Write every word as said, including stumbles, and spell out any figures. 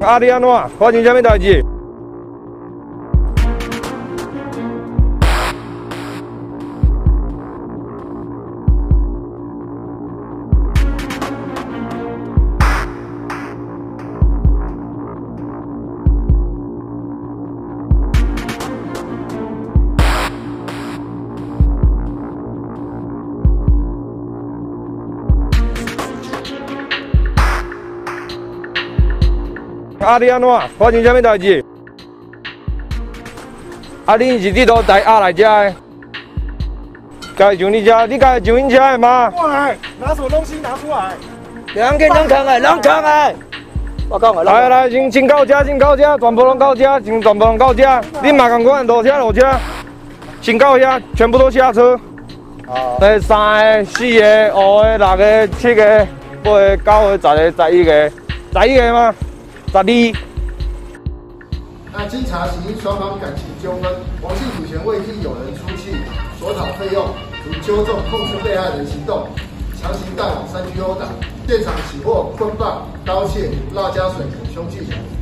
啊，你安怎？发生啥物代志？啊，你安怎？发生啥物代志？啊，你是伫倒台压来遮的？该上你遮，你该上恁遮的吗？ 过来，拿什么东西拿出来？ 两个人扛的，人扛的。我讲的。 来来，先先到遮，先到遮，全部拢到遮，先全部拢到遮。恁嘛共款，落车落车，先到遐，全部都下车。哦。第三个、四个、五个、六个、七个、八个、九个、十个、十一个，十一个吗？十二。 那经查询双方感情纠纷，王姓主嫌为替友人出气索讨费用，图纠正控诉被害人行动，强行带往山区殴打，现场起获棍棒、刀械、辣椒水等凶器。